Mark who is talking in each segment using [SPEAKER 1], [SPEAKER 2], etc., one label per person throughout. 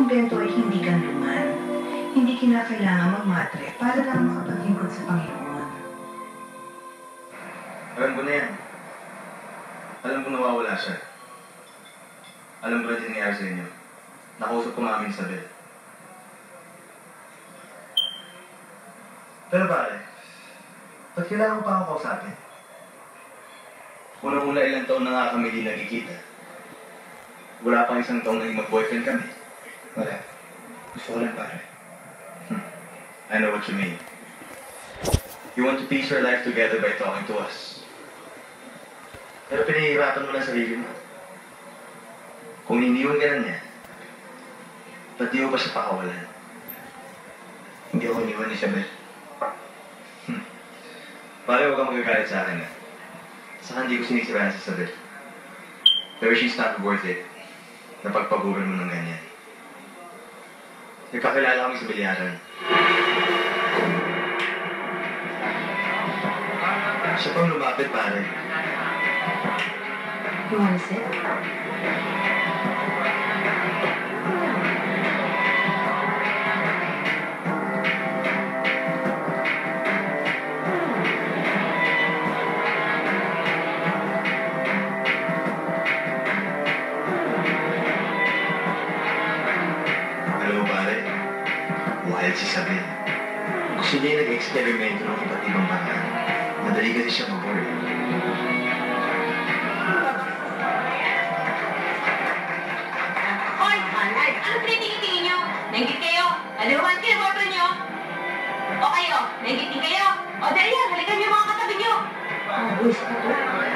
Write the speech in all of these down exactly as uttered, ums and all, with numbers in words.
[SPEAKER 1] kumbento ay hindi kanluman. Hindi kinakailangan magmatre para lang makapaglingkod sa Panginoon.
[SPEAKER 2] Alam ko na yan. Alam ko nawawala siya. Alam ko na din nangyari sa inyo. Nakausap ko mami sa bed. Pero pare, ba't kailangan ko pa ako kausapin? Unang-una ilang taon na nga kami di nagkikita. Wala pang isang taon naging mag-boyfriend kami. Wala. Gusto ko lang pare. Hmm. I know what you mean. You want to piece your life together by talking to us. Pero pinahihirapan mo lang sarili mo. Kung iniwan ka na niya, ba't di mo pa siya pakawalan? Hindi ako iniwan ni Isabel. Hmm. Pare, huwag kang magagalit sa akin, ha? Saka hindi ko sinisiraan si Isabel. Pero she's not worth it. Napagpaguran mo ng ganyan. Nagkakilala kami sa bilyaran. Siya pang lumapit, pare.
[SPEAKER 1] You wanna sit?
[SPEAKER 2] Alam mo, pare, wild si Isabel. Gusto niya yung nag-eksperimento ng iba't ibang paraan. Madali kasi siya mag-work.
[SPEAKER 3] Hoy! Alay! Ano tinitingin niyo? Nainggit kayo? Aliwan kayo, boyfriend niyo? O kayo? Nainggit din kayo? O dali yan, halikan niyo mga katabi niyo!
[SPEAKER 1] Oh, gusto ko.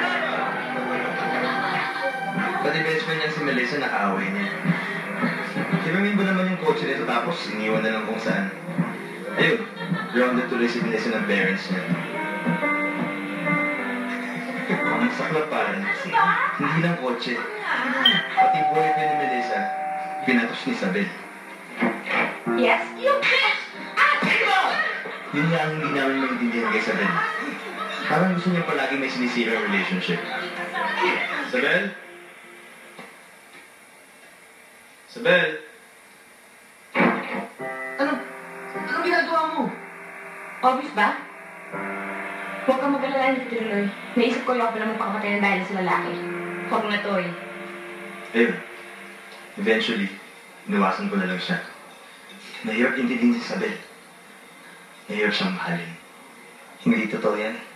[SPEAKER 2] Pati best friend niya si Melissa, nakaaway niya. Sinamin ba naman yung kotse nito tapos iniwan na lang kung saan. Ayun, grounded tuloy si Melissa ng parents niya. Ang saklap pa rin. Hindi lang kotse. Pati boyfriend ni Melissa, pinatos ni Isabel.
[SPEAKER 3] Yes, you bitch! Ah!
[SPEAKER 2] Yun nga ang hindi namin maintindihan kay Isabel. Parang gusto niya palagi may sinisira ang relationship. Isabel? Isabel?
[SPEAKER 1] Ano? Anong ginagawa mo?
[SPEAKER 3] Obvious ba? Huwag kang mag-alala ni Triloy. Naisip ko yung ako naman pakamatay ng dahil sa lalaki. Huwag na to eh.
[SPEAKER 2] Ayun. Eventually, iniwasan ko na lang siya. Nahirap intindihin si Isabel. Nahirap siyang mahalin. Hindi totoo yan.